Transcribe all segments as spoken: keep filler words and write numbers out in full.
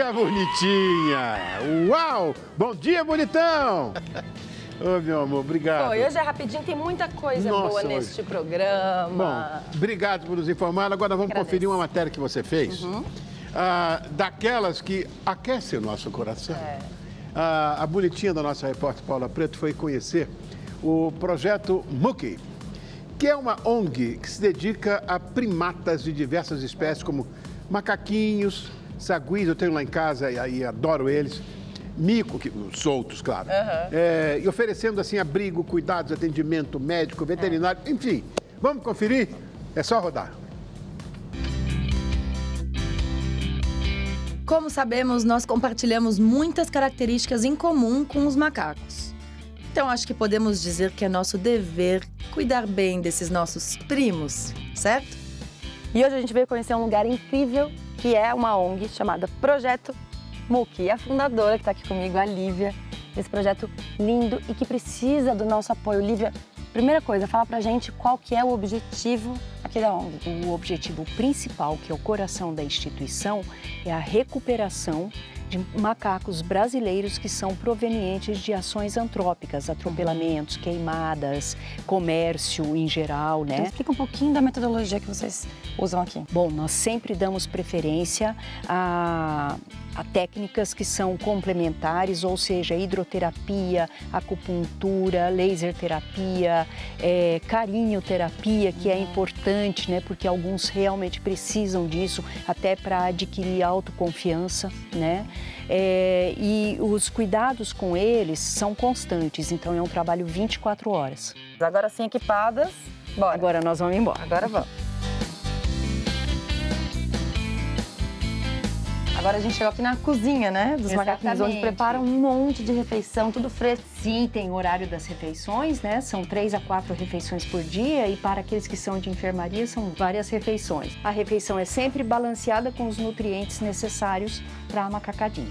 dia, bonitinha! Uau! Bom dia, bonitão! Ô, meu amor, obrigado. Oi, hoje é rapidinho, tem muita coisa Nossa, boa hoje. neste programa. Bom, obrigado por nos informar. Agora vamos Agradeço. conferir uma matéria que você fez. Uhum. Ah, daquelas que aquecem o nosso coração. É. Ah, a bonitinha da nossa repórter Paula Preto foi conhecer o projeto Mookie, que é uma O N G que se dedica a primatas de diversas espécies, como macaquinhos, saguis, eu tenho lá em casa e, e adoro eles, mico, que, soltos, claro, Uhum. é, e oferecendo assim abrigo, cuidados, atendimento médico, veterinário, é. enfim. Vamos conferir? É só rodar. Como sabemos, nós compartilhamos muitas características em comum com os macacos. Então, acho que podemos dizer que é nosso dever cuidar bem desses nossos primos, certo? E hoje a gente veio conhecer um lugar incrível, que é uma O N G chamada Projeto Mookie. A fundadora que está aqui comigo, a Lívia, desse projeto lindo e que precisa do nosso apoio. Lívia, primeira coisa, fala pra gente qual que é o objetivo aqui da O N G. O objetivo principal, que é o coração da instituição, é a recuperação de macacos brasileiros que são provenientes de ações antrópicas, atropelamentos, queimadas, comércio em geral, né? Então, explica um pouquinho da metodologia que vocês usam aqui. Bom, nós sempre damos preferência a, a técnicas que são complementares, ou seja, hidroterapia, acupuntura, laser terapia, é, carinhoterapia, que é importante, né? Porque alguns realmente precisam disso, até para adquirir autoconfiança, né? É, e os cuidados com eles são constantes, então é um trabalho vinte e quatro horas. Agora sim, equipadas, bora. Agora nós vamos embora. Agora vamos. Agora a gente chegou aqui na cozinha, né, dos macaquinhos, onde preparam um monte de refeição, tudo fresco. Sim, tem o horário das refeições, né? São três a quatro refeições por dia e para aqueles que são de enfermaria são várias refeições. A refeição é sempre balanceada com os nutrientes necessários para a macacadinha.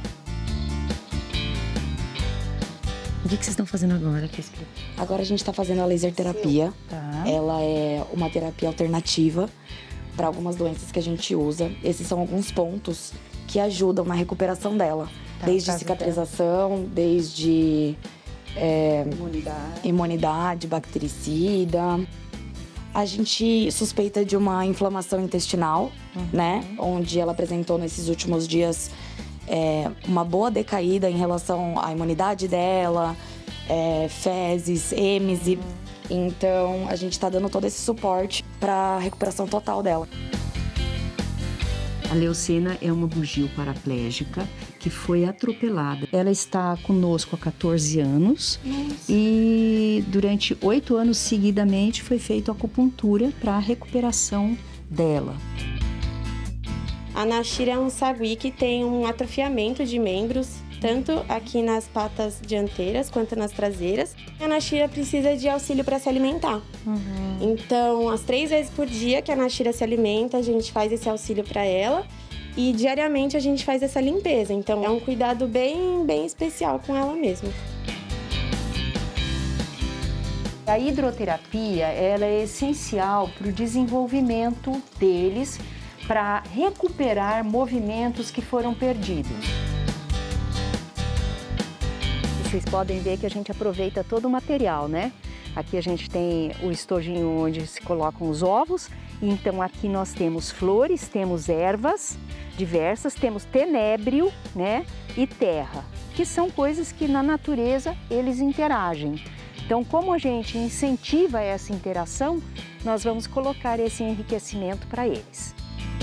O que, que vocês estão fazendo agora? Agora a gente está fazendo a laser terapia. Tá. Ela é uma terapia alternativa para algumas doenças que a gente usa. Esses são alguns pontos que ajudam na recuperação dela. Tá, desde tá, cicatrização, desde é, Imunidade. imunidade, bactericida. A gente suspeita de uma inflamação intestinal, Uhum. né? Onde ela apresentou nesses últimos dias é, uma boa decaída em relação à imunidade dela, é, fezes, êmese. Então, a gente tá dando todo esse suporte para recuperação total dela. A Leucena é uma bugio paraplégica que foi atropelada. Ela está conosco há quatorze anos. Nossa. E durante oito anos seguidamente foi feita acupuntura para a recuperação dela. A Nashira é um sagui que tem um atrofiamento de membros, tanto aqui nas patas dianteiras quanto nas traseiras. A Nashira precisa de auxílio para se alimentar. Uhum. Então, as três vezes por dia que a Nashira se alimenta, a gente faz esse auxílio para ela e diariamente a gente faz essa limpeza. Então, é um cuidado bem, bem especial com ela mesma. A hidroterapia, ela é essencial para o desenvolvimento deles, para recuperar movimentos que foram perdidos. Vocês podem ver que a gente aproveita todo o material, né? Aqui a gente tem o estojinho onde se colocam os ovos. Então aqui nós temos flores, temos ervas diversas, temos tenébrio, né? E terra, que são coisas que na natureza eles interagem. Então, como a gente incentiva essa interação, nós vamos colocar esse enriquecimento para eles.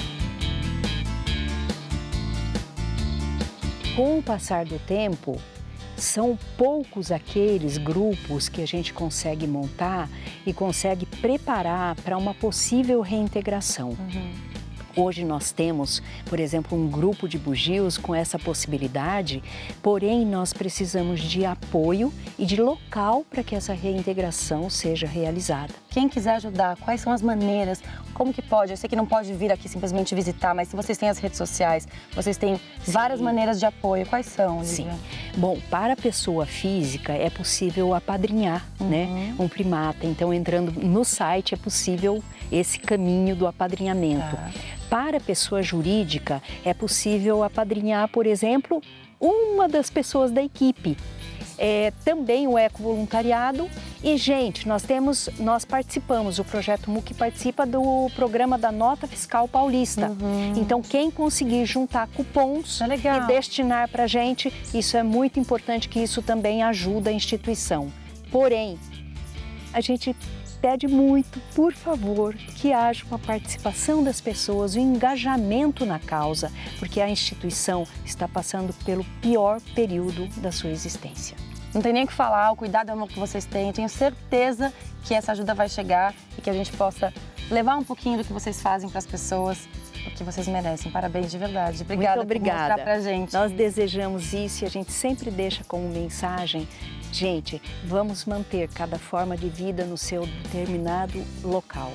Com o passar do tempo, são poucos aqueles grupos que a gente consegue montar e consegue preparar para uma possível reintegração. Uhum. Hoje nós temos, por exemplo, um grupo de bugios com essa possibilidade, porém nós precisamos de apoio e de local para que essa reintegração seja realizada. Quem quiser ajudar, quais são as maneiras, como que pode? Eu sei que não pode vir aqui simplesmente visitar, mas se vocês têm as redes sociais, vocês têm várias Sim. maneiras de apoio, quais são, Lívia? Sim. Bom, para a pessoa física é possível apadrinhar, uhum. né, um primata. Então, entrando no site é possível esse caminho do apadrinhamento. Tá. Para a pessoa jurídica, é possível apadrinhar, por exemplo, uma das pessoas da equipe. É, também o ecovoluntariado. E, gente, nós temos, nós participamos, o Projeto MUC participa do programa da Nota Fiscal Paulista. Uhum. Então, quem conseguir juntar cupons é e destinar para a gente, isso é muito importante, que isso também ajuda a instituição. Porém, a gente pede muito, por favor, que haja uma participação das pessoas, um engajamento na causa, porque a instituição está passando pelo pior período da sua existência. Não tem nem o que falar, o cuidado e o amor que vocês têm. Eu tenho certeza que essa ajuda vai chegar e que a gente possa levar um pouquinho do que vocês fazem para as pessoas, porque vocês merecem. Parabéns de verdade. Obrigada, muito obrigada por mostrar pra gente. Nós desejamos isso e a gente sempre deixa como mensagem: gente, vamos manter cada forma de vida no seu determinado local.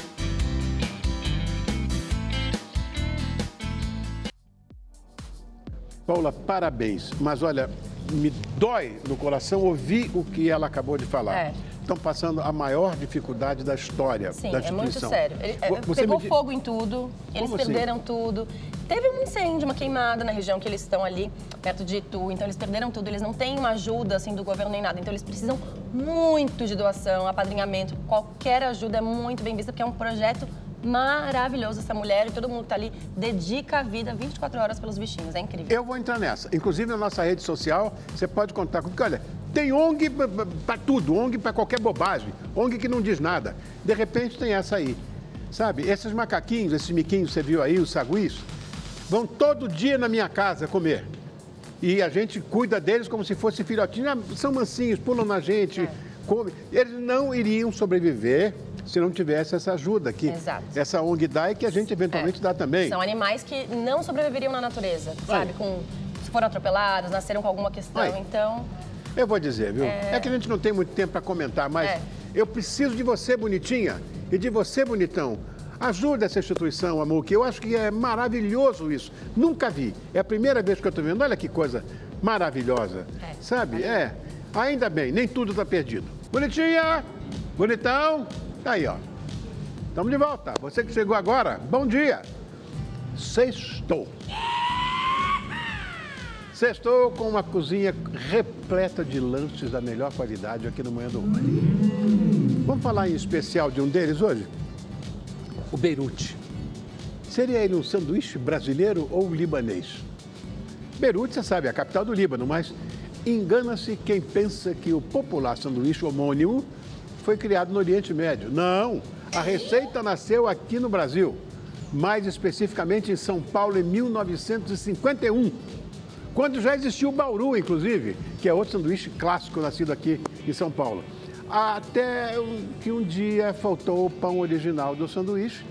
Paula, parabéns. Mas olha, me dói no coração ouvir o que ela acabou de falar. É. Estão passando a maior dificuldade da história Sim, da instituição. Sim, é muito sério. Ele, Você pegou me... fogo em tudo, eles Como perderam assim? tudo. Teve um incêndio, uma queimada na região que eles estão ali, perto de Itu. Então, eles perderam tudo. Eles não têm uma ajuda, assim, do governo nem nada. Então, eles precisam muito de doação, apadrinhamento. Qualquer ajuda é muito bem vista, porque é um projeto maravilhoso. Essa mulher e todo mundo que está ali dedica a vida vinte e quatro horas pelos bichinhos. É incrível. Eu vou entrar nessa. Inclusive, na nossa rede social, você pode contar comigo. Olha, tem O N G para tudo, O N G para qualquer bobagem, O N G que não diz nada. De repente, tem essa aí. Sabe, esses macaquinhos, esses miquinhos, você viu aí, os saguis, vão todo dia na minha casa comer. E a gente cuida deles como se fossem filhotinhos. São mansinhos, pulam na gente, é. comem. Eles não iriam sobreviver se não tivesse essa ajuda aqui. Exato. Essa O N G dá e que a gente eventualmente é. dá também. São animais que não sobreviveriam na natureza, sabe? Com, se foram atropelados, nasceram com alguma questão, Ai. então... Eu vou dizer, viu? É... é que a gente não tem muito tempo para comentar, mas é. eu preciso de você, bonitinha, e de você, bonitão. Ajuda essa instituição, amor, que eu acho que é maravilhoso isso. Nunca vi. É a primeira vez que eu estou vendo. Olha que coisa maravilhosa. É. Sabe? É. Ainda bem, nem tudo está perdido. Bonitinha, bonitão. Tá aí, ó. Estamos de volta. Você que chegou agora, bom dia. Sextou. Sextou com uma cozinha repleta de lanches da melhor qualidade aqui no Manhã do Roy. Vamos falar em especial de um deles hoje? O Beirute. Seria ele um sanduíche brasileiro ou libanês? Beirute, você sabe, é a capital do Líbano, mas engana-se quem pensa que o popular sanduíche homônimo foi criado no Oriente Médio. Não, a receita nasceu aqui no Brasil, mais especificamente em São Paulo em mil novecentos e cinquenta e um, quando já existiu o Bauru, inclusive, que é outro sanduíche clássico nascido aqui em São Paulo. Até que um dia faltou o pão original do sanduíche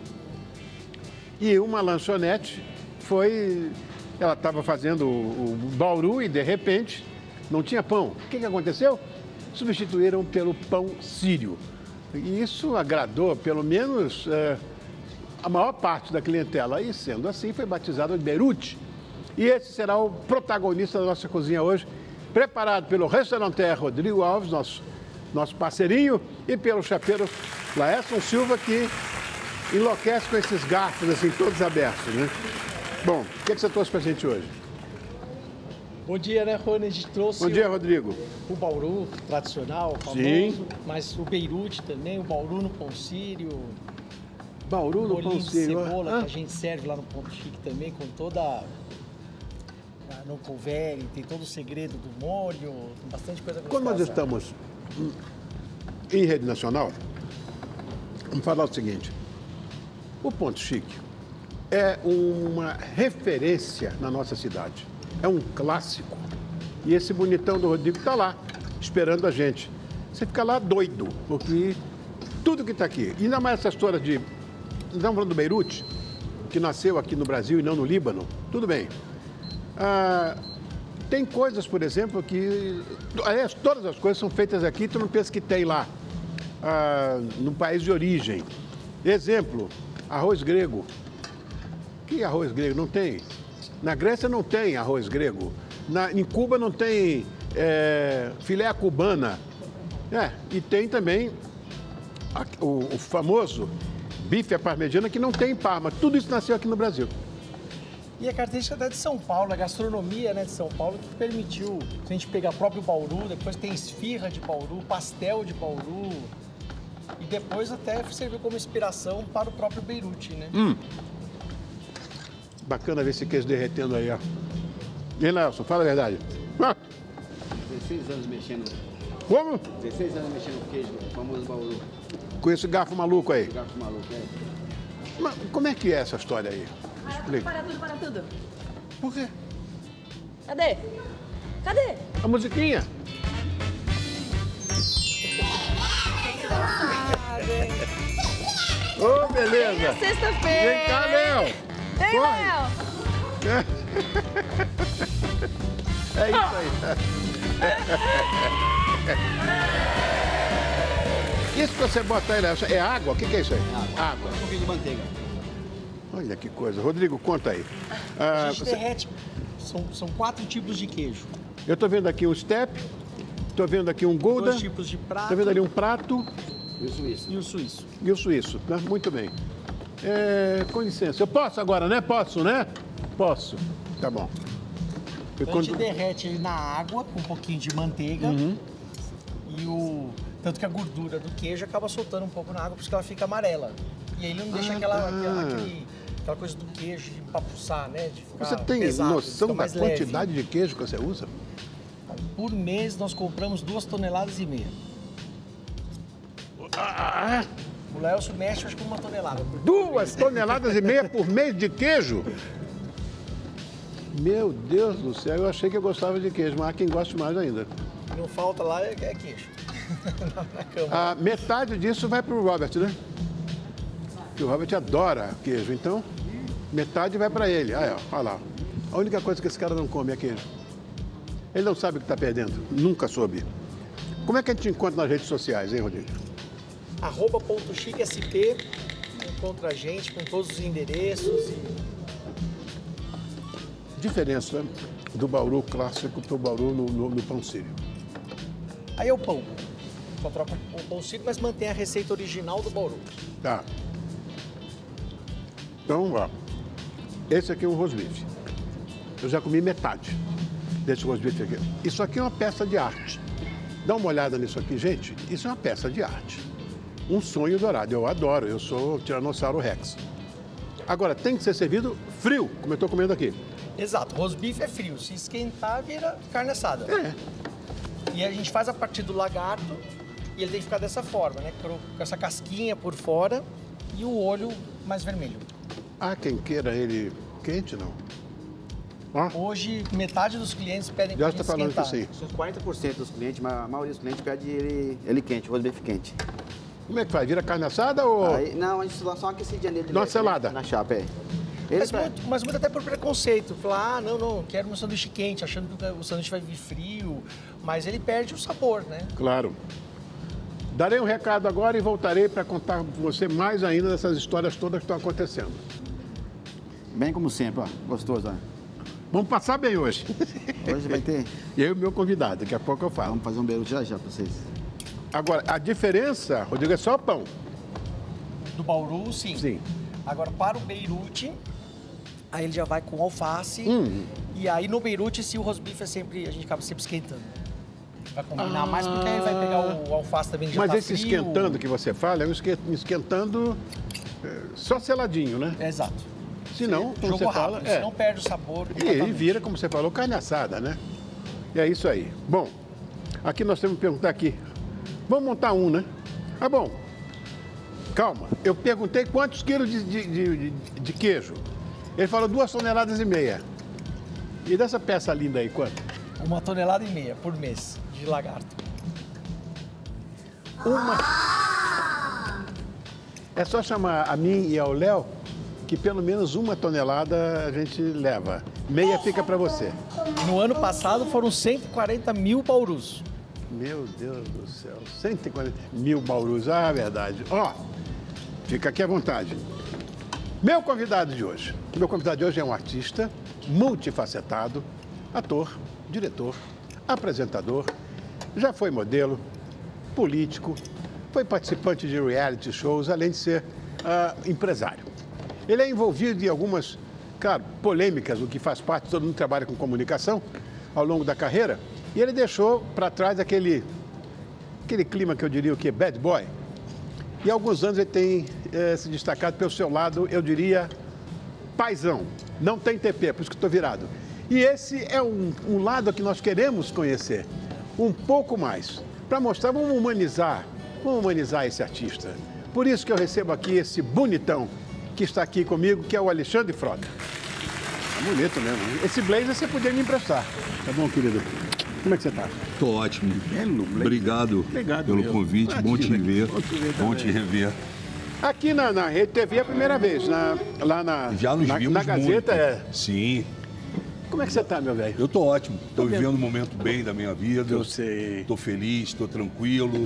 e uma lanchonete foi... Ela estava fazendo o, o Bauru e, de repente, não tinha pão. O que, que aconteceu? Substituíram pelo pão sírio. E isso agradou, pelo menos, é, a maior parte da clientela. E, sendo assim, foi batizado de Beirute. E esse será o protagonista da nossa cozinha hoje, preparado pelo restaurateur Rodrigo Alves, nosso, nosso parceirinho, e pelo chapeiro Laércio Silva, que enlouquece com esses garfos, assim, todos abertos, né? Bom, o que, é que você trouxe pra gente hoje? Bom dia, né, Rony? A gente trouxe Bom dia, Rodrigo. O Bauru tradicional, famoso, Sim. mas o Beirute também, o Bauru no pão sírio. Bauru no pão sírio. Cebola, ah. que a gente serve lá no Ponto Chique também, com toda... no couvé, tem todo o segredo do molho, tem bastante coisa gostosa. Quando nós estamos em rede nacional, vamos falar o seguinte, o Ponto Chique é uma referência na nossa cidade, é um clássico. E esse bonitão do Rodrigo está lá, esperando a gente. Você fica lá doido, porque tudo que está aqui, ainda mais essa história de... Estamos falando do Beirute, que nasceu aqui no Brasil e não no Líbano, tudo bem. Ah, tem coisas, por exemplo, que... Aliás, todas as coisas são feitas aqui, tu não pensa que tem lá, ah, no país de origem. Exemplo, arroz grego. Que arroz grego? Não tem. Na Grécia não tem arroz grego. Na, em Cuba não tem é, filé cubana. É, e tem também a, o, o famoso bife à parmegiana que não tem em Parma. Tudo isso nasceu aqui no Brasil. E a característica até de São Paulo, a gastronomia, né, de São Paulo, que permitiu, se a gente pegar próprio Bauru, depois tem esfirra de Bauru, pastel de Bauru, e depois até serviu como inspiração para o próprio Beirute, né? Hum. Bacana ver esse queijo derretendo aí, ó. E Nelson, fala a verdade. Ah. dezesseis anos mexendo. Como? dezesseis anos mexendo com queijo, o famoso Bauru. Com esse garfo maluco aí. Esse garfo maluco, é. Mas como é que é essa história aí? Explica. Para tudo, para tudo. Por quê? Cadê? Cadê? A musiquinha. Ô, oh, beleza. Sexta-feira. Vem cá, Léo. Vem, Corre. Léo. É isso aí. Isso que você bota aí, Léo, é água? O que, que é isso aí? Água. Água. Um pouquinho de manteiga. Olha que coisa. Rodrigo, conta aí. Ah, A gente você- derrete, são, são quatro tipos de queijo. Eu tô vendo aqui um step, tô vendo aqui um Gouda, Dois tipos de prato tô vendo ali um prato E o suíço. e o suíço. e o suíço. Né? Muito bem. É, com licença. Eu posso agora, né? Posso, né? Posso. Tá bom. E Então a gente quando- derrete ele na água com um pouquinho de manteiga Uhum. e o tanto que a gordura do queijo acaba soltando um pouco na água, por isso que ela fica amarela. E aí ele não deixa Ah, aquela, tá. aquela, aquele- aquela coisa do queijo de empapuçar, né? De ficar Você tem pesado, noção fica da mais leve. quantidade de queijo que você usa? Por mês nós compramos duas toneladas e meia. Ah, O Léo mexe acho que uma tonelada. por duas toneladas e meia por mês de queijo? Meu Deus do céu, eu achei que eu gostava de queijo, mas há quem goste mais ainda. Não falta lá é é queijo. Na cama. A metade disso vai para o Robert, né? Porque o Robert adora queijo, então metade vai para ele. Ah, é, olha lá. A única coisa que esse cara não come é queijo. Ele não sabe o que está perdendo, nunca soube. Como é que a gente encontra nas redes sociais, hein, Rodrigo? Arroba ponto chique S P, encontra a gente com todos os endereços e Diferença do Bauru clássico para o Bauru no, no, no pão sírio. aí é o pão. Só troca o pão sírio, mas mantém a receita original do Bauru. Tá. Então, ó. Esse aqui é um rosbife. Eu já comi metade desse rosbife aqui. Isso aqui é uma peça de arte. Dá uma olhada nisso aqui, gente. Isso é uma peça de arte. Um sonho dourado. Eu adoro. Eu sou o Tiranossauro Rex. Agora, tem que ser servido frio, como eu estou comendo aqui. Exato, rosbife é frio. Se esquentar, vira carne assada. É. E a gente faz a partir do lagarto e ele tem que ficar dessa forma, né? Com essa casquinha por fora e o olho mais vermelho. Há quem queira ele quente, não? Ó, Hoje, metade dos clientes pedem já pra está gente falando que esquentar. sim. Uns quarenta por cento dos clientes, mas a maioria dos clientes pede ele, ele quente, rosbife quente. Como é que faz? Vira carne assada ou... Aí, não, a gente dá só uma aquecidinha nele. Dá uma leve, selada. né, Na chapa, é. Ele Mas pra- muito, mas muito até por preconceito. Falar, ah, não, não, quero um sanduíche quente, achando que o sanduíche vai vir frio. Mas ele perde o sabor, né? Claro. Darei um recado agora e voltarei para contar com você mais ainda dessas histórias todas que estão acontecendo. Bem como sempre, ó. Gostoso, ó. Vamos passar bem hoje. Hoje vai ter... Eu e meu convidado, daqui a pouco eu falo. Vamos fazer um Beirute já já pra vocês. Agora, a diferença, Rodrigo, é só o pão. Do Bauru, sim. Sim. Agora, para o Beirute, aí ele já vai com alface. Hum. E aí, no Beirute, se o rosbife é sempre, a gente acaba sempre esquentando. Vai combinar mais, porque aí vai pegar o alface também que já Mas tá esse frio. esquentando que você fala é um esque- esquentando é, só seladinho, né? Exato. Se não, como Jogo você fala, rápido, é. senão perde o sabor E ele completamente. vira, como você falou, carne assada, né? E é isso aí. Bom, aqui nós temos que perguntar aqui. Vamos montar um, né? Ah, bom. Calma. Eu perguntei quantos quilos de, de, de- de- de queijo. Ele falou duas toneladas e meia. E dessa peça linda aí, quanto? Uma tonelada e meia por mês de lagarto. Uma. É só chamar a mim e ao Léo que pelo menos uma tonelada a gente leva. Meia fica para você. No ano passado foram cento e quarenta mil baurus. Meu Deus do céu, cento e quarenta mil baurus, ah, é verdade. Ó, fica aqui à vontade. Meu convidado de hoje, meu convidado de hoje é um artista multifacetado, ator, diretor, apresentador, já foi modelo, político, foi participante de reality shows, além de ser uh, empresário. Ele é envolvido em algumas, claro, polêmicas, o que faz parte, todo mundo trabalha com comunicação ao longo da carreira, e ele deixou para trás aquele, aquele clima que eu diria o que é bad boy. E há alguns anos ele tem eh, se destacado pelo seu lado, eu diria, paizão. Não tem T P, por isso que estou virado. E esse é um, um lado que nós queremos conhecer um pouco mais, para mostrar, vamos humanizar, vamos humanizar esse artista. Por isso que eu recebo aqui esse bonitão que está aqui comigo, que é o Alexandre Frota. Tá bonito mesmo. Esse blazer você podia me emprestar. Tá bom, querido? Como é que você está? Tô ótimo. Belo blazer. Obrigado, Obrigado pelo meu. convite. Ah, Bom te ver. Bom te ver. Bom te rever. Aqui na, na Rede T V é a primeira vez, na, lá na, Já nos na, vimos na Gazeta. muito. É... Sim. Como é que você está, meu velho? Eu tô ótimo. Tô, Tô vivendo um momento bem da minha vida. Eu sei. Tô feliz, tô tranquilo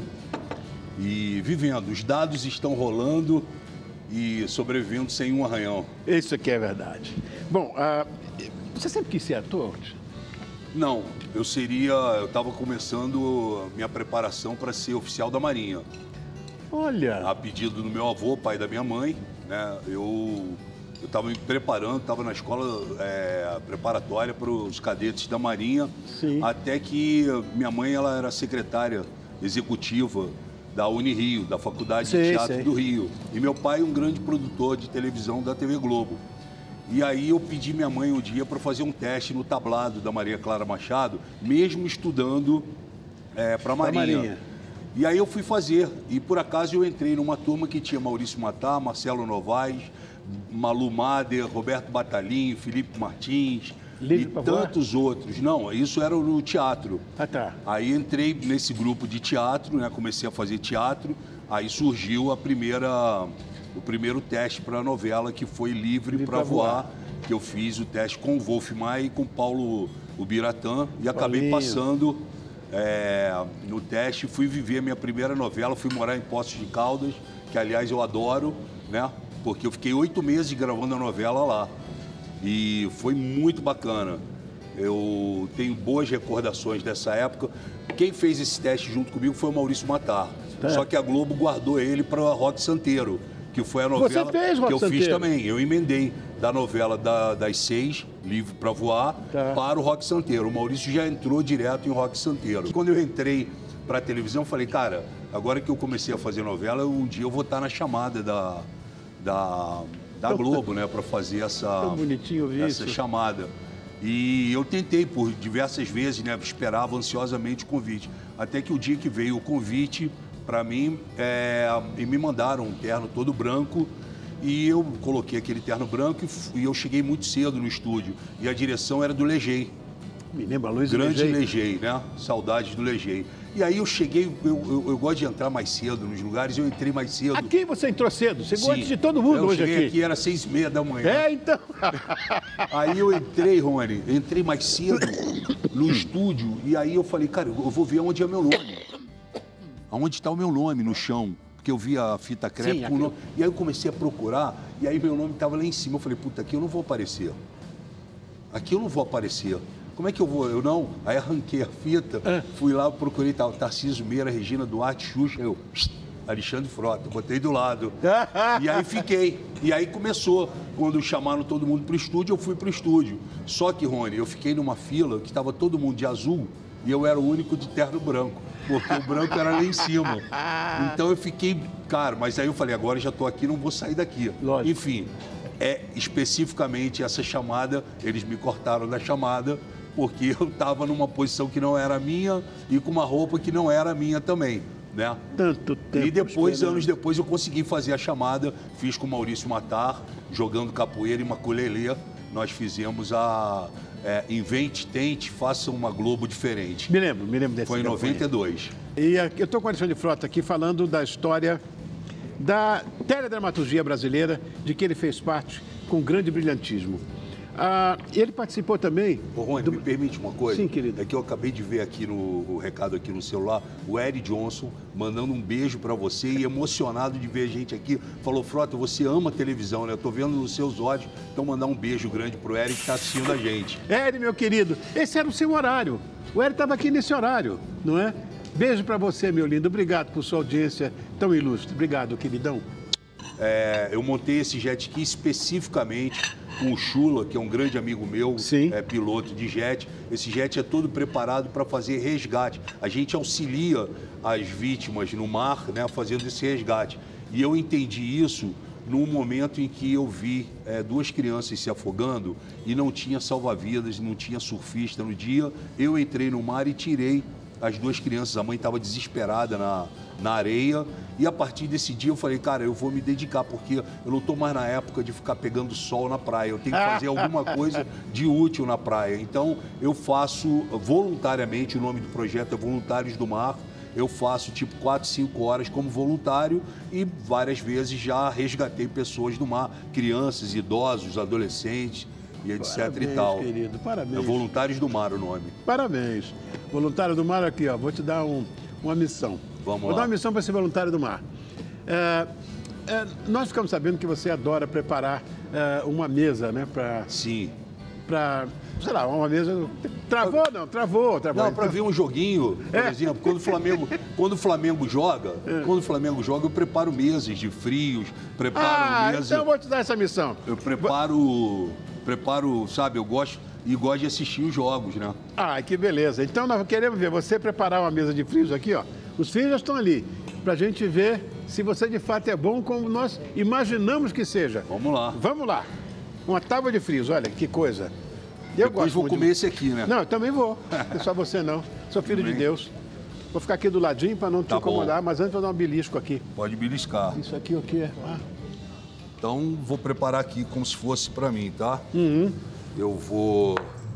e vivendo. Os dados estão rolando e sobrevivendo sem um arranhão. Isso aqui é verdade. Bom, uh, você sempre quis ser ator? Não, eu seria... Eu estava começando a minha preparação para ser oficial da Marinha. Olha! A pedido do meu avô, pai da minha mãe, né? Eu eu estava me preparando, estava na escola é, preparatória para os cadetes da Marinha. Sim. Até que minha mãe ela era secretária executiva da Unirio, da Faculdade Sei, de Teatro sei. do Rio. E meu pai um grande produtor de televisão da T V Globo. E aí eu pedi minha mãe um dia para fazer um teste no tablado da Maria Clara Machado, mesmo estudando é, para a Marinha. Marinha. E aí eu fui fazer, e por acaso eu entrei numa turma que tinha Maurício Matar, Marcelo Novaes, Malu Mader, Roberto Batalhinho, Felipe Martins Livre e pra voar? tantos outros. Não, isso era no teatro. Ah, tá. Aí entrei nesse grupo de teatro, né? Comecei a fazer teatro, aí surgiu a primeira, o primeiro teste para a novela, que foi Livre, Livre para pra voar, voar. que eu fiz o teste com o Wolf Maia e com o Paulo Ubiratã, e acabei Paulinho. passando é, no teste, fui viver a minha primeira novela, fui morar em Poços de Caldas, que aliás eu adoro, né? Porque eu fiquei oito meses gravando a novela lá. E foi muito bacana. Eu tenho boas recordações dessa época. Quem fez esse teste junto comigo foi o Maurício Matar. É. Só que a Globo guardou ele para Roque Santeiro, que foi a novela Você fez, que Roque eu fiz Santeiro? também. Eu emendei da novela da- das seis, Livre para Voar, Tá. para o Roque Santeiro. O Maurício já entrou direto em Roque Santeiro. Quando eu entrei para a televisão, eu falei, cara, agora que eu comecei a fazer novela, um dia eu vou estar na chamada da, da, da Globo, né, para fazer essa, Tão bonitinho ver essa isso. chamada. E eu tentei por diversas vezes, né, esperava ansiosamente o convite. Até que o dia que veio o convite para mim, é, e me mandaram um terno todo branco, e eu coloquei aquele terno branco e, f- e eu cheguei muito cedo no estúdio. E a direção era do Legei, Me lembra, Luiz grande Legei? Legei, né? Saudades do Legei. E aí eu cheguei, eu, eu, eu gosto de entrar mais cedo nos lugares, eu entrei mais cedo. Aqui você entrou cedo, você Sim. gosta de todo mundo eu hoje cheguei aqui. aqui, era seis e meia da manhã. É, então. Aí eu entrei, Rony, entrei mais cedo no estúdio e aí eu falei, cara, eu vou ver onde é meu nome. Aonde está o meu nome no chão? Porque eu vi a fita crepe Sim, com o aqui. nome. E aí eu comecei a procurar e aí meu nome estava lá em cima. Eu falei, puta, aqui eu não vou aparecer. Aqui eu não vou aparecer. Como é que eu vou? Eu não. Aí arranquei a fita, É. fui lá, procurei tal, Tarcísio Meira, Regina Duarte, Xuxa, eu, Alexandre Frota, botei do lado. E aí fiquei. E aí começou. Quando chamaram todo mundo para o estúdio, eu fui para o estúdio. Só que, Rony, eu fiquei numa fila que estava todo mundo de azul e eu era o único de terno branco, porque o branco era lá em cima. Então eu fiquei, cara, mas aí eu falei, agora já estou aqui, não vou sair daqui. Lógico. Enfim, é especificamente essa chamada, eles me cortaram da chamada, porque eu estava numa posição que não era minha e com uma roupa que não era minha também, né? Tanto tempo. E depois, esperando. anos depois, eu consegui fazer a chamada, fiz com o Maurício Matar, jogando capoeira e maculelê. Nós fizemos a é, Invente, Tente, Faça uma Globo Diferente. Me lembro, me lembro desse Foi em campanha. noventa e dois. E aqui, eu estou com o Alexandre Frota aqui falando da história da teledramaturgia brasileira, de que ele fez parte com grande brilhantismo. Ah, ele participou também... Ô, Rony, do- me permite uma coisa? Sim, querido. É que eu acabei de ver aqui no o recado aqui no celular, o Eric Johnson mandando um beijo pra você e emocionado de ver a gente aqui. Falou, Frota, você ama televisão, né? Eu tô vendo nos seus olhos. Então mandar um beijo grande pro Eric que tá assistindo a gente. Eri, meu querido, esse era o seu horário. O Eri estava aqui nesse horário, não é? Beijo para você, meu lindo. Obrigado por sua audiência tão ilustre. Obrigado, queridão. É, eu montei esse jet ski especificamente com o Chula, que é um grande amigo meu, é piloto de jet. Esse jet é todo preparado para fazer resgate. A gente auxilia as vítimas no mar, né, fazendo esse resgate. E eu entendi isso num momento em que eu vi é, duas crianças se afogando e não tinha salva-vidas, não tinha surfista no dia. Eu entrei no mar e tirei as duas crianças. A mãe estava desesperada na, na areia. E a partir desse dia eu falei, cara, eu vou me dedicar, porque eu não estou mais na época de ficar pegando sol na praia. Eu tenho que fazer alguma coisa de útil na praia. Então, eu faço voluntariamente, o nome do projeto é Voluntários do Mar. Eu faço tipo quatro, cinco horas como voluntário e várias vezes já resgatei pessoas do mar, crianças, idosos, adolescentes e etc Parabéns, e tal. Querido, parabéns. É Voluntários do Mar o nome. Parabéns. Voluntário do Mar aqui, ó. Vou te dar um, uma missão. Vamos Vou lá. dar uma missão para esse voluntário do mar. É, é, nós ficamos sabendo que você adora preparar é, uma mesa, né? Pra, Sim. Para, sei lá, uma mesa... Travou, não? Travou, travou. Não, para ver um joguinho, por É. exemplo, quando o Flamengo, quando o Flamengo joga, quando o Flamengo joga, eu preparo mesas de frios, preparo Ah, mesa... então eu vou te dar essa missão. Eu preparo, preparo, sabe, eu gosto e gosto de assistir os jogos, né? Ah, que beleza. Então nós queremos ver você preparar uma mesa de frios aqui, ó. Os frios já estão ali, pra gente ver se você de fato é bom como nós imaginamos que seja. Vamos lá. Vamos lá. Uma tábua de frios, olha que coisa. Eu Depois gosto vou muito comer de... esse aqui, né? Não, eu também vou. Não é só você não. Sou filho Também. de Deus. Vou ficar aqui do ladinho para não te Tá bom. incomodar, mas antes eu vou dar um belisco aqui. Pode beliscar. Isso aqui o que é? Ah. Então, vou preparar aqui como se fosse para mim, tá? Uhum. Eu vou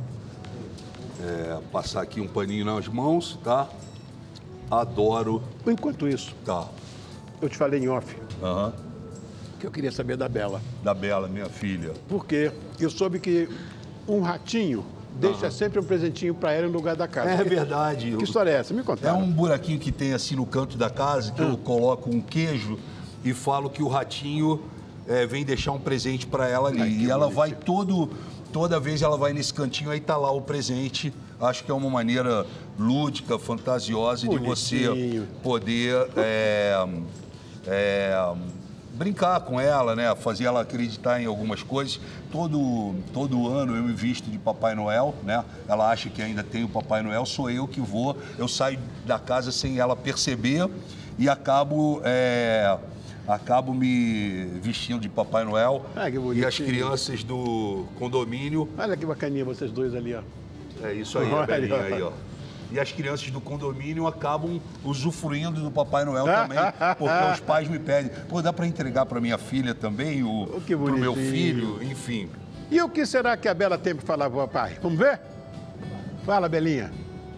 é, passar aqui um paninho nas mãos, tá? Adoro. Enquanto isso, Tá. eu te falei em off Aham. que eu queria saber da Bela. Da Bela, minha filha. Porque eu soube que um ratinho deixa sempre um presentinho para ela no lugar da casa. É Que- verdade. Que história é essa? Me conta. É um buraquinho que tem assim no canto da casa, que eu coloco um queijo e falo que o ratinho é, vem deixar um presente para ela ali. Ai, que e ela bonitinho. vai todo, toda vez ela vai nesse cantinho, aí tá lá o presente. Acho que é uma maneira lúdica, fantasiosa de você Bonitinho. poder é, é, brincar com ela, né? Fazer ela acreditar em algumas coisas. Todo, todo ano eu me visto de Papai Noel, né? Ela acha que ainda tem o Papai Noel, sou eu que vou. Eu saio da casa sem ela perceber e acabo, é, acabo me vestindo de Papai Noel. Ah, que e bonitinho. as crianças do condomínio... Olha que bacaninha vocês dois ali, ó. É isso aí, Olha, a Belinha ó. aí, ó. E as crianças do condomínio acabam usufruindo do Papai Noel também, porque os pais me pedem, pô, dá para entregar para minha filha também, o, Oh, que pro meu bonitinho. filho, enfim. E o que será que a Bela tem para falar pro papai? Vamos ver? Fala, Belinha.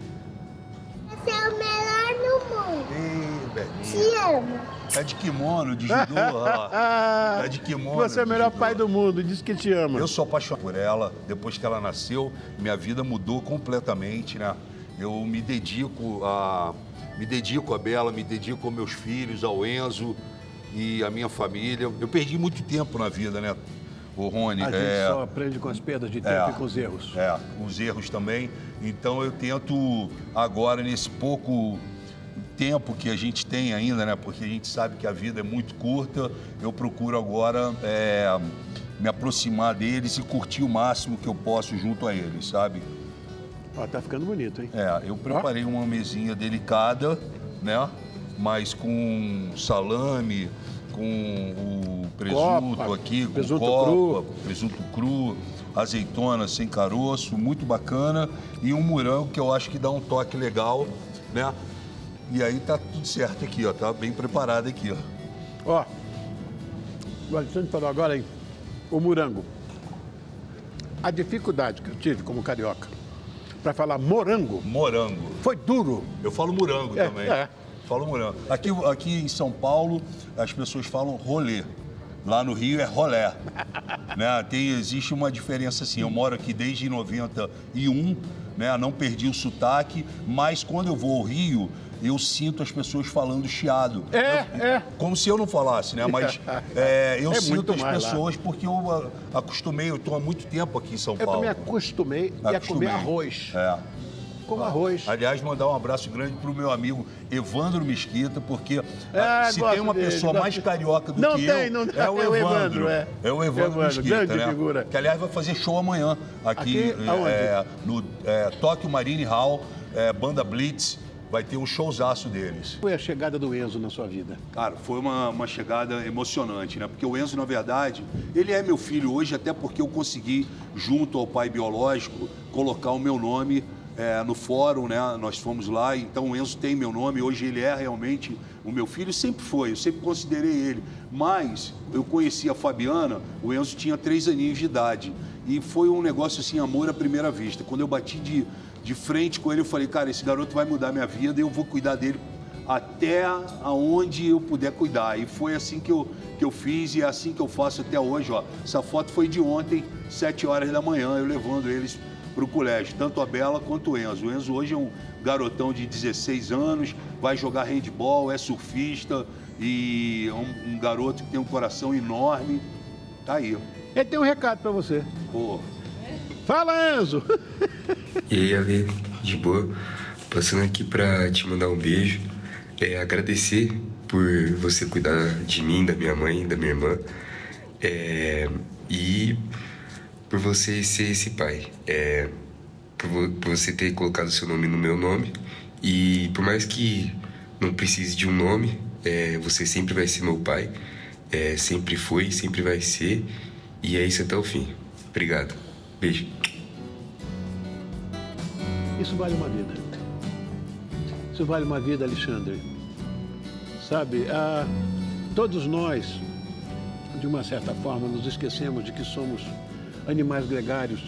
Você é o melhor no mundo. Ei, Belinha. Te amo. Tá de kimono, de judô, ó. Tá de kimono. Você é o de melhor judô. pai do mundo, diz que te ama. Eu sou apaixonado por ela. Depois que ela nasceu, minha vida mudou completamente, né? Eu me dedico a me dedico a Bela, me dedico aos meus filhos, ao Enzo e à minha família. Eu perdi muito tempo na vida, né, o Rony? A gente É, só aprende com as perdas de tempo É. e com os erros. É, os erros também. Então eu tento agora, nesse pouco tempo que a gente tem ainda, né? Porque a gente sabe que a vida é muito curta, eu procuro agora é, me aproximar deles e curtir o máximo que eu posso junto a eles, sabe? Ó, tá ficando bonito, hein? É, eu preparei uma mesinha delicada, né? Mas com salame, com o presunto Copa, aqui, com presunto copa, cru. presunto cru, azeitona sem caroço, muito bacana. E um morango que eu acho que dá um toque legal, né? E aí tá tudo certo aqui, ó. Tá bem preparado aqui, ó. Ó, o Alexandre falou agora, hein? O morango. A dificuldade que eu tive como carioca para falar morango Morango. foi duro. Eu falo morango É, também. é. Falo morango. Aqui, aqui em São Paulo, as pessoas falam rolê. Lá no Rio é rolé. Né? Tem, existe uma diferença assim. Eu moro aqui desde noventa e um, né? Não perdi o sotaque, mas quando eu vou ao Rio, eu sinto as pessoas falando chiado. É, Eu- é. Como se eu não falasse, né? Mas é, eu É sinto muito as mais lá. pessoas porque eu ah, acostumei, eu estou há muito tempo aqui em São Eu Paulo. também acostumei e a Acostumei. comer arroz. É. como arroz. Aliás, mandar um abraço grande pro meu amigo Evandro Mesquita, porque Ah, se gosto tem uma dele, pessoa gosto. mais carioca do Não que tem, eu, não tem. é o É o Evandro. Evandro, é. É o Evandro, Evandro, Mesquita, grande né? figura. Que, aliás, vai fazer show amanhã aqui, Aqui, aonde? é, no é, Tóquio Marine Hall, é, Banda Blitz. Vai ter um showzaço deles. Foi a chegada do Enzo na sua vida? Cara, foi uma, uma chegada emocionante, né? Porque o Enzo, na verdade, ele é meu filho hoje, até porque eu consegui, junto ao pai biológico, colocar o meu nome é, no fórum, né? Nós fomos lá, então o Enzo tem meu nome, hoje ele é realmente o meu filho, sempre foi, eu sempre considerei ele. Mas eu conheci a Fabiana, o Enzo tinha três aninhos de idade. E foi um negócio assim, amor à primeira vista. Quando eu bati de... de frente com ele, eu falei, cara, esse garoto vai mudar minha vida e eu vou cuidar dele até aonde eu puder cuidar. E foi assim que eu, que eu fiz e é assim que eu faço até hoje, ó. Essa foto foi de ontem, sete horas da manhã, eu levando eles para o colégio, tanto a Bela quanto o Enzo. O Enzo hoje é um garotão de dezesseis anos, vai jogar handball, é surfista e é um, um garoto que tem um coração enorme. Tá aí. Ele tem um recado para você. Pô. Fala, Enzo! E aí, Ale, de boa, passando aqui pra te mandar um beijo, é, agradecer por você cuidar de mim, da minha mãe, da minha irmã, é, e por você ser esse pai, é, por, vo por você ter colocado seu nome no meu nome, e por mais que não precise de um nome, é, você sempre vai ser meu pai, é, sempre foi, sempre vai ser, e é isso até o fim. Obrigado. Beijo. Isso vale uma vida. Isso vale uma vida, Alexandre. Sabe, ah, todos nós, de uma certa forma, nos esquecemos de que somos animais gregários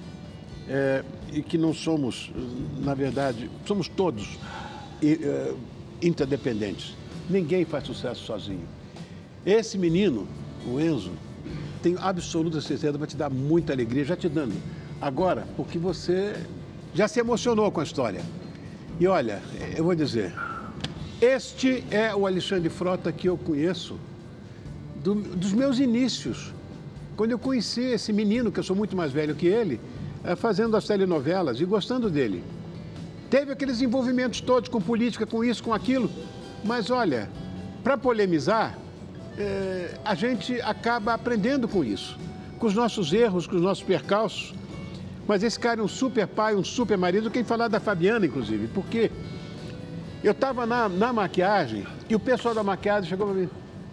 é, e que não somos, na verdade, somos todos é, interdependentes. Ninguém faz sucesso sozinho. Esse menino, o Enzo, tenho absoluta certeza, vai te dar muita alegria, já te dando. Agora, porque você já se emocionou com a história. E olha, eu vou dizer, este é o Alexandre Frota que eu conheço do, dos meus inícios. Quando eu conheci esse menino, que eu sou muito mais velho que ele, fazendo as telenovelas e gostando dele. Teve aqueles envolvimentos todos com política, com isso, com aquilo. Mas olha, para polemizar, É, a gente acaba aprendendo com isso, com os nossos erros, com os nossos percalços. Mas esse cara é um super pai, um super marido, quem falar da Fabiana, inclusive, porque eu estava na, na maquiagem e o pessoal da maquiagem chegou para mim.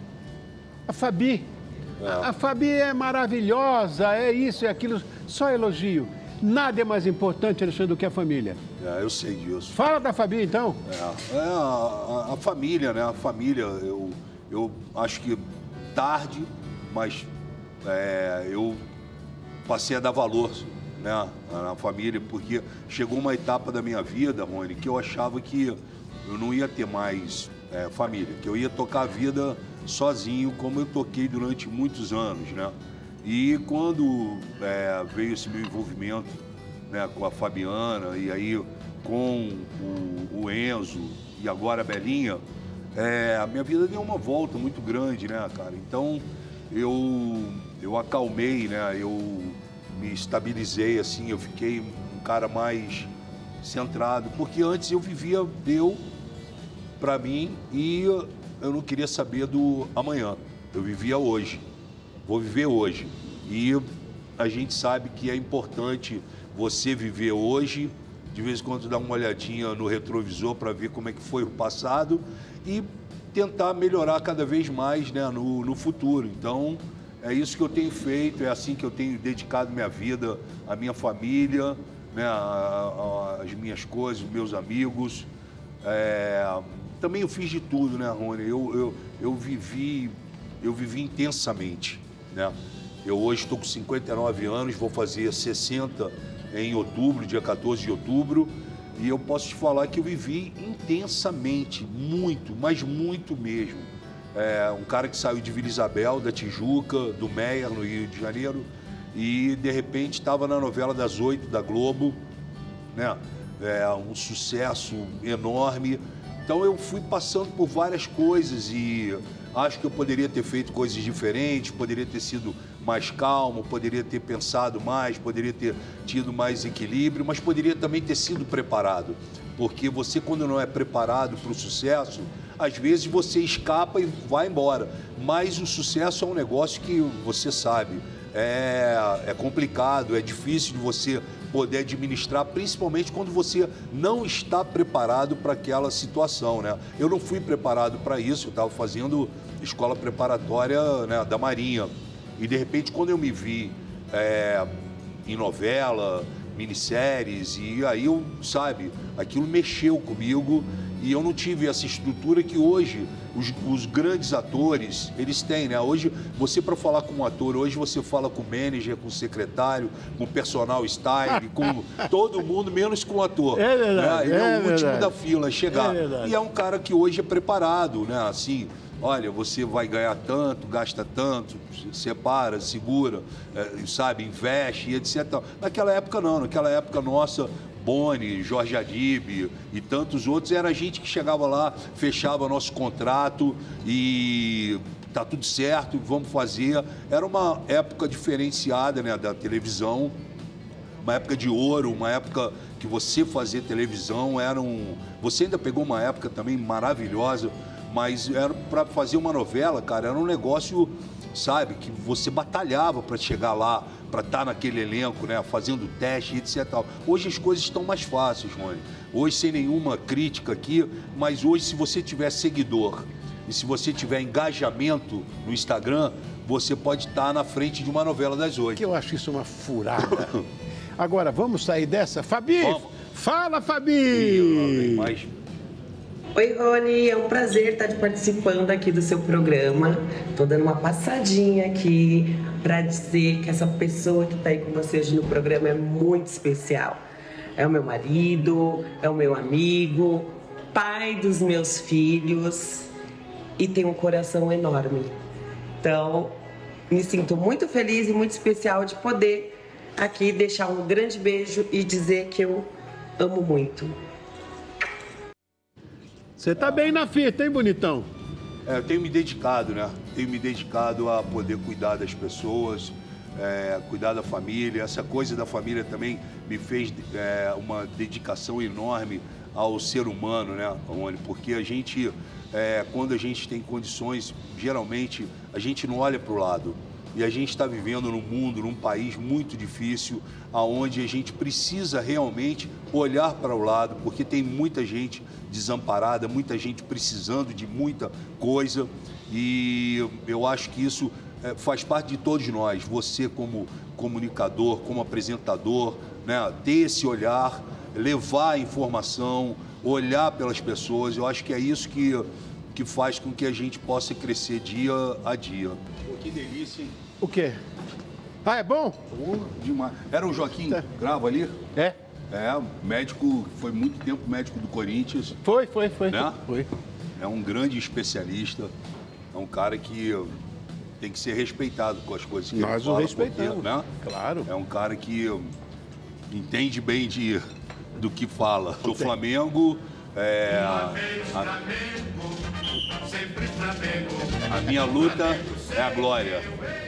A Fabi, é. a, a Fabi é maravilhosa, é isso, é aquilo, só elogio. Nada é mais importante, Alexandre, do que a família. É, eu sei disso. Fala da Fabi, então. É, é a, a, a família, né? A família, eu... Eu acho que tarde, mas é, eu passei a dar valor, né, na família, porque chegou uma etapa da minha vida, Rony, que eu achava que eu não ia ter mais é, família, que eu ia tocar a vida sozinho, como eu toquei durante muitos anos, né? E quando é, veio esse meu envolvimento, né, com a Fabiana e aí com o, o Enzo e agora a Belinha, É, a minha vida deu uma volta muito grande, né, cara? Então, eu, eu acalmei, né? Eu me estabilizei, assim, eu fiquei um cara mais centrado. Porque antes eu vivia, deu pra mim e eu não queria saber do amanhã. Eu vivia hoje. Vou viver hoje. E a gente sabe que é importante você viver hoje, de vez em quando dar uma olhadinha no retrovisor para ver como é que foi o passado e tentar melhorar cada vez mais, né, no, no futuro. Então, é isso que eu tenho feito, é assim que eu tenho dedicado minha vida à minha família, né, às minhas coisas, os meus amigos. É, também eu fiz de tudo, né, Rony? Eu, eu, eu, vivi, eu vivi intensamente, né? Eu hoje estou com cinquenta e nove anos, vou fazer sessenta em outubro, dia quatorze de outubro, e eu posso te falar que eu vivi intensamente, muito, mas muito mesmo. É, um cara que saiu de Vila Isabel, da Tijuca, do Meier, no Rio de Janeiro, e de repente estava na novela das oito da Globo, né? É, um sucesso enorme. Então eu fui passando por várias coisas e acho que eu poderia ter feito coisas diferentes, poderia ter sido mais calmo, poderia ter pensado mais, poderia ter tido mais equilíbrio, mas poderia também ter sido preparado. Porque você, quando não é preparado para o sucesso, às vezes você escapa e vai embora. Mas o sucesso é um negócio que você sabe, é, é complicado, é difícil de você poder administrar, principalmente quando você não está preparado para aquela situação, né? Eu não fui preparado para isso, eu estava fazendo escola preparatória, né, da Marinha. E, de repente, quando eu me vi é, em novela, minisséries, e aí eu, sabe, aquilo mexeu comigo e eu não tive essa estrutura que hoje os, os grandes atores, eles têm, né? Hoje, você para falar com um ator, hoje você fala com o manager, com o secretário, com o personal style, com todo mundo, menos com o ator. É verdade, né? Ele é, é o último da fila a chegar. É e é um cara que hoje é preparado, né? Assim, olha, você vai ganhar tanto, gasta tanto, separa, segura, é, sabe, investe e etcétera. Naquela época não, naquela época nossa, Boni, Jorge Adib e tantos outros, era a gente que chegava lá, fechava nosso contrato e tá tudo certo, vamos fazer. Era uma época diferenciada, né, da televisão, uma época de ouro, uma época que você fazia televisão era um... Você ainda pegou uma época também maravilhosa, mas era para fazer uma novela, cara, era um negócio, sabe, que você batalhava para chegar lá, para estar naquele elenco, né, fazendo teste, etcétera. Hoje as coisas estão mais fáceis, Rony. Hoje, sem nenhuma crítica aqui, mas hoje, se você tiver seguidor e se você tiver engajamento no Instagram, você pode estar na frente de uma novela das oito. Que eu acho isso uma furada. Agora, vamos sair dessa? Fabi! Vamos. Fala, Fabi! Mais... Oi, Rony, é um prazer estar participando aqui do seu programa. Estou dando uma passadinha aqui para dizer que essa pessoa que está aí com você hoje no programa é muito especial. É o meu marido, é o meu amigo, pai dos meus filhos e tem um coração enorme. Então, me sinto muito feliz e muito especial de poder aqui deixar um grande beijo e dizer que eu amo muito. Você tá bem na fita, hein, bonitão? É, eu tenho me dedicado, né? Tenho me dedicado a poder cuidar das pessoas, é, cuidar da família. Essa coisa da família também me fez é, uma dedicação enorme ao ser humano, né, Rony? Porque a gente, é, quando a gente tem condições, geralmente a gente não olha para o lado. E a gente está vivendo num mundo, num país muito difícil, onde a gente precisa realmente olhar para o lado, porque tem muita gente desamparada, muita gente precisando de muita coisa. E eu acho que isso é, faz parte de todos nós. Você como comunicador, como apresentador, né, ter esse olhar, levar a informação, olhar pelas pessoas. Eu acho que é isso que, que faz com que a gente possa crescer dia a dia. Que delícia, hein? O quê? Ah, é bom? Oh, demais. Era o Joaquim é. Grava ali? É. É, médico, foi muito tempo médico do Corinthians. Foi, foi, foi. Né? Foi. É um grande especialista, é um cara que tem que ser respeitado com as coisas que Nós ele fala. Nós o respeitamos, porque, né? Claro. É um cara que entende bem de, do que fala. Do Flamengo, é... A, a minha luta é a glória.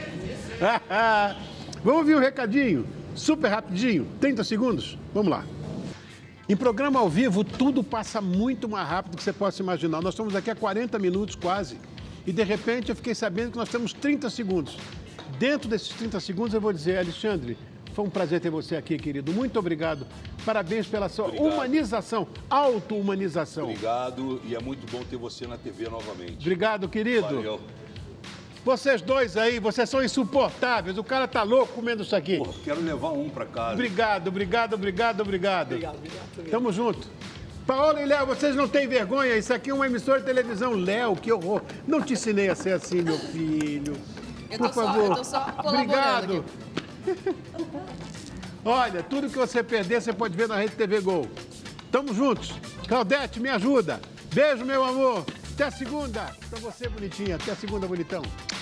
Vamos ouvir um recadinho, super rapidinho, trinta segundos. Vamos lá. Em programa ao vivo, tudo passa muito mais rápido do que você possa imaginar. Nós estamos aqui há quarenta minutos quase. E, de repente, eu fiquei sabendo que nós temos trinta segundos. Dentro desses trinta segundos, eu vou dizer, Alexandre, foi um prazer ter você aqui, querido. Muito obrigado. Parabéns pela sua obrigado. humanização, auto-humanização. Obrigado e é muito bom ter você na T V novamente. Obrigado, querido. Valeu. Vocês dois aí, vocês são insuportáveis. O cara tá louco comendo isso aqui. Porra, quero levar um pra casa. Obrigado, obrigado, obrigado, obrigado. Obrigado, obrigado. Tamo junto. Paola e Léo, vocês não têm vergonha? Isso aqui é uma emissora de televisão. Léo, que horror. Não te ensinei a ser assim, meu filho. Eu Por tô favor. Só, eu tô só Obrigado. Olha, tudo que você perder, você pode ver na Rede T V Gol. Tamo juntos. Claudete, me ajuda. Beijo, meu amor. Até a segunda. Pra você, bonitinha. Até a segunda, bonitão.